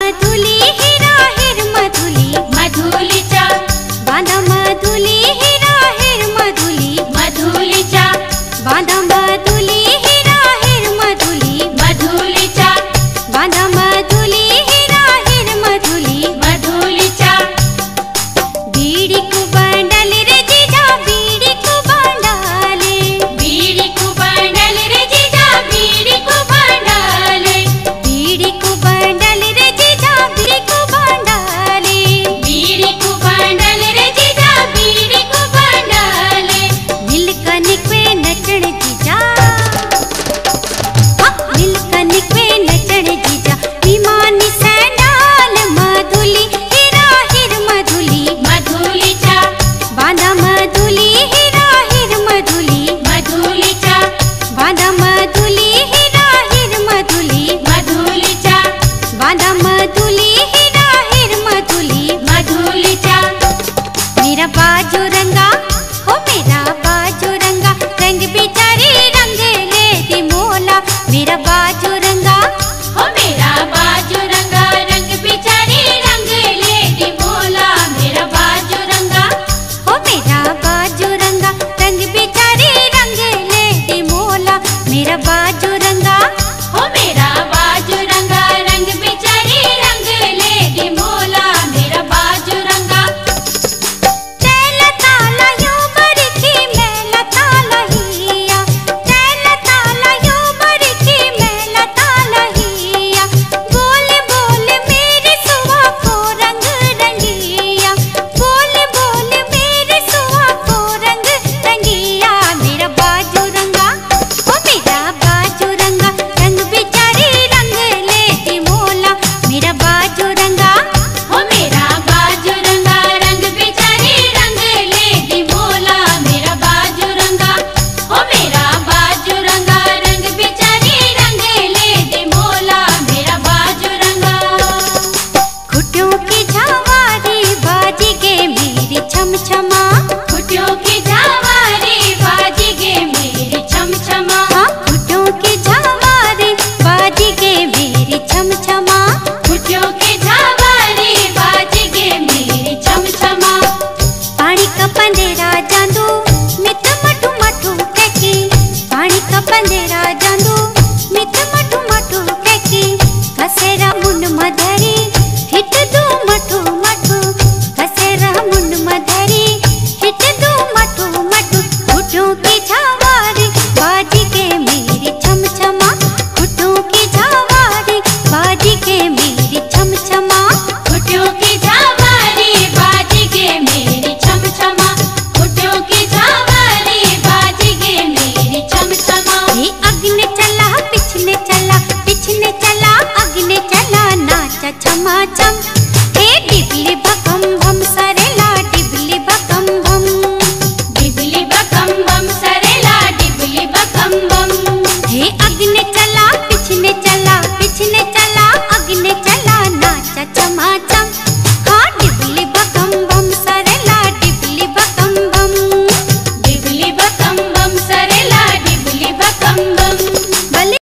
मधुली हिरा हिर मधुली मधुलीचा बांधा मधुली हिरा हिर मधुली मधुलीचा बांधा मधुली हिरा हिर मधुली मधुलीचा बांधा मधुली हिरा हिर मधुली मधुलीचा बीड़ी को बंडल रे जीजा बीड़ी को बंडाले बीड़ी को बंडल रे जीजा बीड़ी को बंडाले बीड़ी को बंडल रे जीजा बीड़ी को बंडाले बीड़ी को बंडल रे जीजा बीड़ी को बंडाले मिल कनिक पे नचण जीजा मिल कनिक पे नचण जीजा विमानी सैंडाल मधुली हिरा हिर मधुली मधुलीचा बांधा मधुली हिरा हिर मधुली मधुलीचा बांधा मधुली हिरा हिर मधुली मधुलीचा बांधा मधुली हिरा हिर मधुली मधुलीचा मेरा बाजू